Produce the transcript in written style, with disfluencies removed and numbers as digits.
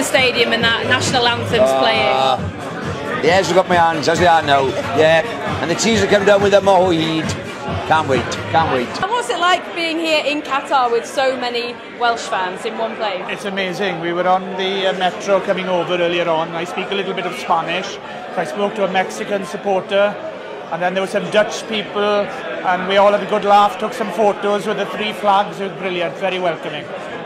stadium and that national anthem's playing. Yes, I've got my hands, as they are now. Yeah, and the teams have come down with the Moheed. Can't wait, can't wait. And what's it like being here in Qatar with so many Welsh fans in one place? It's amazing. We were on the metro coming over earlier on. I speak a little bit of Spanish. So I spoke to a Mexican supporter, and then there were some Dutch people, and we all had a good laugh, took some photos with the 3 flags. It was brilliant, very welcoming.